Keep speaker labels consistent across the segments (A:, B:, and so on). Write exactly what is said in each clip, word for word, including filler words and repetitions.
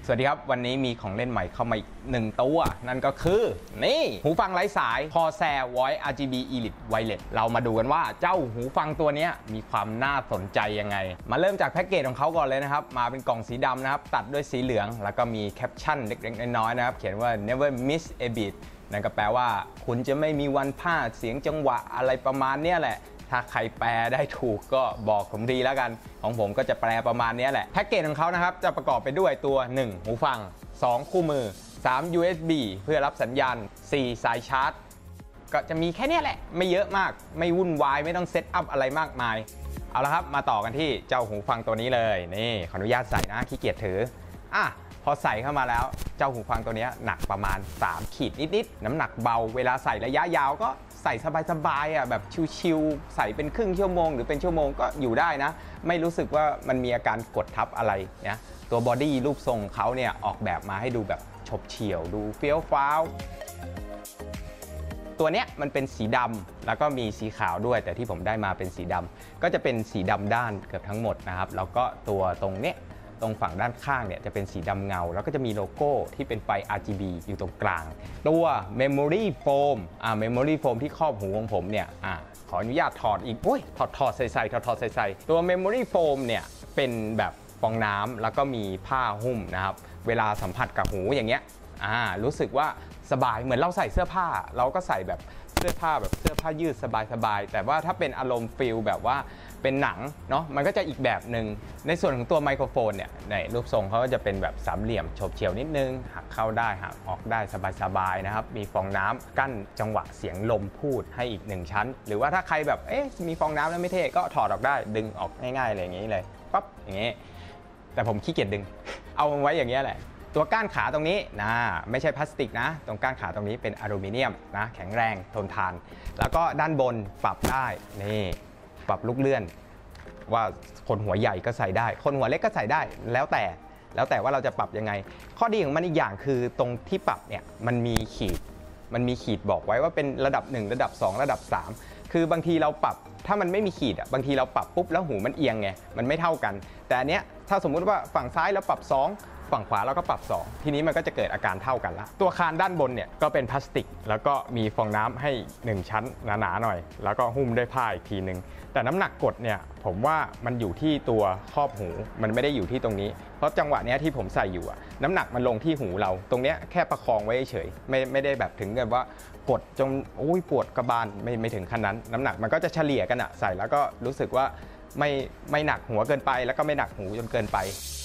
A: สวัสดีครับวันนี้มีของเล่นใหม่เข้ามาอีกหนึ่งตัวนั่นก็คือนี่หูฟังไร้สาย Corsair Voice อาร์ จี บี Elite Wireless เรามาดูกันว่าเจ้าหูฟังตัวนี้มีความน่าสนใจยังไงมาเริ่มจากแพ็กเกจของเขาก่อนเลยนะครับมาเป็นกล่องสีดำนะครับตัดด้วยสีเหลืองแล้วก็มีแคปชั่นเล็กๆน้อยๆนะครับเขียนว่า never miss a beat นั่นก็แปลว่าคุณจะไม่มีวันพลาดเสียงจังหวะอะไรประมาณนี้แหละถ้าใครแปลได้ถูกก็บอกผมดีแล้วกันของผมก็จะแปลประมาณนี้แหละแพ็กเกจของเขานะครับจะประกอบไปด้วยตัวหนึ่งหูฟังสองคู่มือสาม ยู เอส บี เพื่อรับสัญญาณสี่สายชาร์จก็จะมีแค่นี้แหละไม่เยอะมากไม่วุ่นวายไม่ต้องเซตอัพอะไรมากมายเอาละครับมาต่อกันที่เจ้าหูฟังตัวนี้เลยนี่ขออนุญาตใส่นะขี้เกียจถืออ่ะพอใส่เข้ามาแล้วเจ้าหูฟังตัวนี้หนักประมาณสามขีดนิดๆน้ำหนักเบาเวลาใส่ระยะยาวก็ใส่สบายๆอ่ะแบบชิวๆใส่เป็นครึ่งชั่วโมงหรือเป็นชั่วโมงก็อยู่ได้นะไม่รู้สึกว่ามันมีอาการกดทับอะไรเนี่ยตัวบอดี้รูปทรงเขาเนี่ยออกแบบมาให้ดูแบบฉบเฉี่ยวดูเฟี้ยวฟ้าวตัวเนี้ยมันเป็นสีดำแล้วก็มีสีขาวด้วยแต่ที่ผมได้มาเป็นสีดำก็จะเป็นสีดำด้านเกือบทั้งหมดนะครับแล้วก็ตัวตรงเนี้ยตรงฝั่งด้านข้างเนี่ยจะเป็นสีดำเงาแล้วก็จะมีโลโก้ที่เป็นไฟ อาร์ จี บี อยู่ตรงกลางตัว Memory Foam อ่า Memory Foam ที่ครอบหูของผมเนี่ยอ่าขออนุญาตถอดอีกโอ้ยถอดถอดใส่ใส่ถอดถอดใส่ใส่ตัว Memory Foam เนี่ยเป็นแบบฟองน้ำแล้วก็มีผ้าหุ้มนะครับเวลาสัมผัสกับหูอย่างเงี้ยอ่ารู้สึกว่าสบายเหมือนเราใส่เสื้อผ้าเราก็ใส่แบบเสื้อผ้าแบบเสื้อผ้ายืดสบายๆแต่ว่าถ้าเป็นอารมณ์ฟิลแบบว่าเป็นหนังเนาะมันก็จะอีกแบบหนึ่งในส่วนของตัวไมโครโฟนเนี่ยในรูปทรงเขาก็จะเป็นแบบสามเหลี่ยมโฉบเฉี่ยวนิดนึงหักเข้าได้หักออกได้สบายๆนะครับมีฟองน้ำกั้นจังหวะเสียงลมพูดให้อีกหนึ่งชั้นหรือว่าถ้าใครแบบเอ๊ะมีฟองน้ำแล้วไม่เท่ก็ถอดออกได้ดึงออกง่ายๆเลยอย่างนี้เลยปั๊บอย่างนี้แต่ผมขี้เกียจดึง เอาไว้อย่างนี้แหละตัวก้านขาตรงนี้นะไม่ใช่พลาสติกนะตรงก้านขาตรงนี้เป็นอลูมิเนียมนะแข็งแรงทนทานแล้วก็ด้านบนปรับได้นี่ปรับลูกเลื่อนว่าคนหัวใหญ่ก็ใส่ได้คนหัวเล็กก็ใส่ได้แล้วแต่แล้วแต่ว่าเราจะปรับยังไงข้อดีของมันอีกอย่างคือตรงที่ปรับเนี่ยมันมีขีดมันมีขีดบอกไว้ว่าเป็นระดับหนึ่งระดับสองระดับสามคือบางทีเราปรับถ้ามันไม่มีขีดอ่ะบางทีเราปรับปุ๊บแล้วหูมันเอียงไงมันไม่เท่ากันแต่อันเนี้ยถ้าสมมุติว่าฝั่งซ้ายเราปรับสองฝั่งขวาเราก็ปรับสองทีนี้มันก็จะเกิดอาการเท่ากันละตัวคานด้านบนเนี่ยก็เป็นพลาสติกแล้วก็มีฟองน้ำให้หนึ่งชั้นหนาๆหน่อยแล้วก็หุ้มด้วยผ้าอีกทีนึงแต่น้ำหนักกดเนี่ยผมว่ามันอยู่ที่ตัวครอบหูมันไม่ได้อยู่ที่ตรงนี้เพราะจังหวะนี้ที่ผมใส่อยู่อะน้ำหนักมันลงที่หูเราตรงเนี้ยแค่ประคองไว้เฉยไม่ไม่ได้แบบถึงกับว่ากดจนโอ้ยปวดกระบาลไม่ไม่ถึงขั้นนั้นน้ำหนักมันก็จะเฉลี่ยกันอะใส่แล้วก็รู้สึกว่าไม่ไม่หนักหัวเกินไปแล้วก็ไม่หนักหูจนเกินไป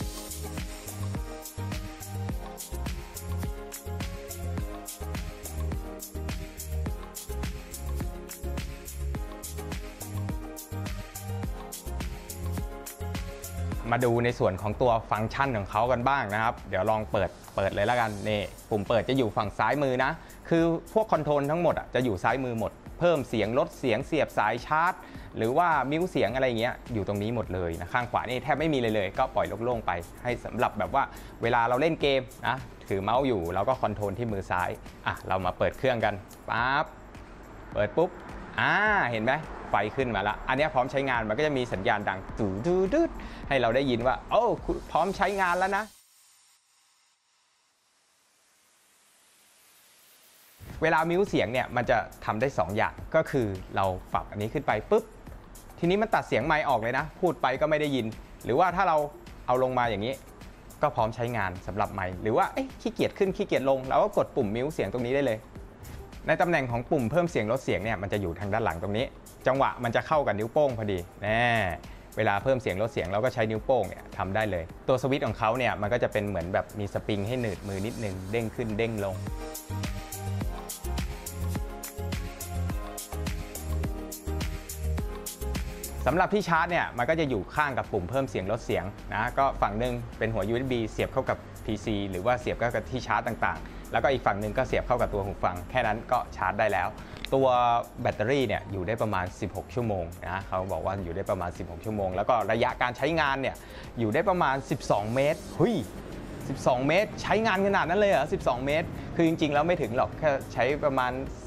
A: มาดูในส่วนของตัวฟังก์ชันของเขากันบ้างนะครับเดี๋ยวลองเปิดเปิดเลยแล้วกันนี่ปุ่มเปิดจะอยู่ฝั่งซ้ายมือนะคือพวกคอนโทรลทั้งหมดอ่ะจะอยู่ซ้ายมือหมดเพิ่มเสียงลดเสียงเสียบสายชาร์จหรือว่ามิวเสียงอะไรเงี้ยอยู่ตรงนี้หมดเลยนะข้างขวานี่แทบไม่มีเลยเลยก็ปล่อยโล่งๆไปให้สำหรับแบบว่าเวลาเราเล่นเกมนะถือเมาส์อยู่เราก็คอนโทรลที่มือซ้ายอ่ะเรามาเปิดเครื่องกันปั๊บเปิดปุ๊บอ่าเห็นไหมไฟขึ้นมาแล้วอันนี้พร้อมใช้งานมันก็จะมีสัญญาณดังตูดดูดให้เราได้ยินว่าโอ้พร้อมใช้งานแล้วนะเวลามิวเสียงเนี่ยมันจะทำได้สองอย่างก็คือเราปรับอันนี้ขึ้นไปปุ๊บทีนี้มันตัดเสียงไมค์ออกเลยนะพูดไปก็ไม่ได้ยินหรือว่าถ้าเราเอาลงมาอย่างนี้ก็พร้อมใช้งานสำหรับไมค์หรือว่าเอ๊ะขี้เกียจขึ้นขี้เกียจลงเราก็กดปุ่มมิวเสียงตรงนี้ได้เลยในตำแหน่งของปุ่มเพิ่มเสียงลดเสียงเนี่ยมันจะอยู่ทางด้านหลังตรงนี้จังหวะมันจะเข้ากับนิ้วโป้งพอดีแน่เวลาเพิ่มเสียงลดเสียงเราก็ใช้นิ้วโป้งเนี่ยทำได้เลยตัวสวิตช์ของเขาเนี่ยมันก็จะเป็นเหมือนแบบมีสปริงให้หนืดมือนิดนึงเด้งขึ้นเด้งลงสำหรับที่ชาร์จเนี่ยมันก็จะอยู่ข้างกับปุ่มเพิ่มเสียงลดเสียงนะก็ฝั่งหนึ่งเป็นหัว ยู เอส บี เสียบเข้ากับ พี ซี หรือว่าเสียบเข้ากับที่ชาร์จต่างๆแล้วก็อีกฝั่งหนึ่งก็เสียบเข้ากับตัวหูฟังแค่นั้นก็ชาร์จได้แล้วตัวแบตเตอรี่เนี่ยอยู่ได้ประมาณสิบหกชั่วโมงนะเขาบอกว่าอยู่ได้ประมาณสิบหกชั่วโมงแล้วก็ระยะการใช้งานเนี่ยอยู่ได้ประมาณสิบสองเมตรเฮ้ยสิบสองเมตรใช้งานขนาดนั้นเลยเหรอสิบสองเมตรคือจริงๆแล้วไม่ถึงหรอกแค่ใช้ประมาณ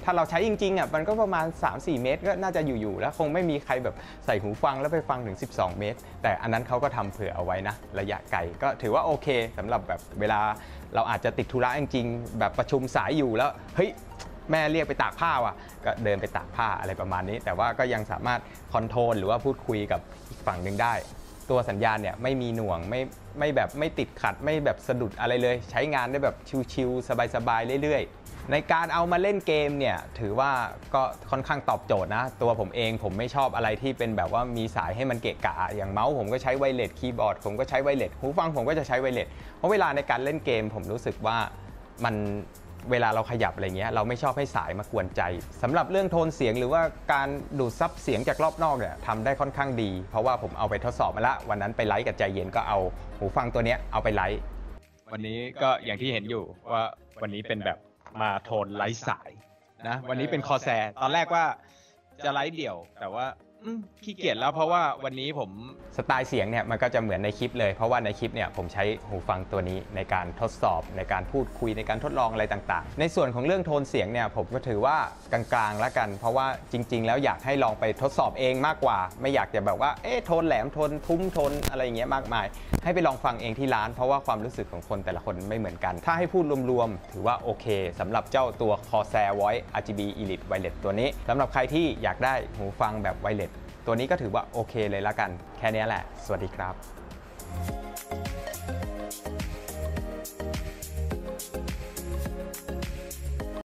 A: ถ้าเราใช้จริงๆอ่ะมันก็ประมาณ สามถึงสี่ เมตรก็น่าจะอยู่ๆแล้วคงไม่มีใครแบบใส่หูฟังแล้วไปฟังถึงสิบสองเมตรแต่อันนั้นเขาก็ทำเผื่อเอาไว้นะระยะไกลก็ถือว่าโอเคสำหรับแบบเวลาเราอาจจะติดธุระจริงๆแบบประชุมสายอยู่แล้วเฮ้ยแม่เรียกไปตากผ้าว่ะก็เดินไปตากผ้าอะไรประมาณนี้แต่ว่าก็ยังสามารถคอนโทรลหรือว่าพูดคุยกับอีกฝั่งหนึ่งได้ตัวสัญญาณเนี่ยไม่มีหน่วงไม่ไม่แบบไม่ติดขัดไม่แบบสะดุดอะไรเลยใช้งานได้แบบชิลๆสบายๆเรื่อยๆในการเอามาเล่นเกมเนี่ยถือว่าก็ค่อนข้างตอบโจทย์นะตัวผมเองผมไม่ชอบอะไรที่เป็นแบบว่ามีสายให้มันเกะกะอย่างเมาส์ผมก็ใช้ไวเลสคีย์บอร์ดผมก็ใช้ไวเลสหูฟังผมก็จะใช้ไวเลสเพราะเวลาในการเล่นเกมผมรู้สึกว่ามันเวลาเราขยับอะไรเงี้ยเราไม่ชอบให้สายมากวนใจสำหรับเรื่องโทนเสียงหรือว่าการดูดซับเสียงจากรอบนอกเนี่ยทำได้ค่อนข้างดีเพราะว่าผมเอาไปทดสอบมาแล้ววันนั้นไปไลฟ์กับใจเย็นก็เอาหูฟังตัวนี้เอาไปไลฟ์วันนี้ก็อย่างที่เห็นอยู่ว่าวันนี้เป็นแบบมาโทนไลฟ์สายนะวันนี้เป็นคอแซร์ตอนแรกว่าจะไลฟ์เดี่ยวแต่ว่าขี้เกียจแล้วเพราะว่าวันนี้ผมสไตล์เสียงเนี่ยมันก็จะเหมือนในคลิปเลยเพราะว่าในคลิปเนี่ยผมใช้หูฟังตัวนี้ในการทดสอบในการพูดคุยในการทดลองอะไรต่างๆในส่วนของเรื่องโทนเสียงเนี่ยผมก็ถือว่ากลางๆแล้วกันเพราะว่าจริงๆแล้วอยากให้ลองไปทดสอบเองมากกว่าไม่อยากจะแบบว่าเอ๊ะโทนแหลมโทนทุ้มโทนอะไรอย่างเงี้ยมากมายให้ไปลองฟังเองที่ร้านเพราะว่าความรู้สึกของคนแต่ละคนไม่เหมือนกันถ้าให้พูดรวมๆถือว่าโอเคสำหรับเจ้าตัว Corsair Voice อาร์ จี บี Elite Wireless ตัวนี้สำหรับใครที่อยากได้หูฟังแบบไวเลสตัวนี้ก็ถือว่าโอเคเลยละกันแค่นี้แหละสวัสดีครับ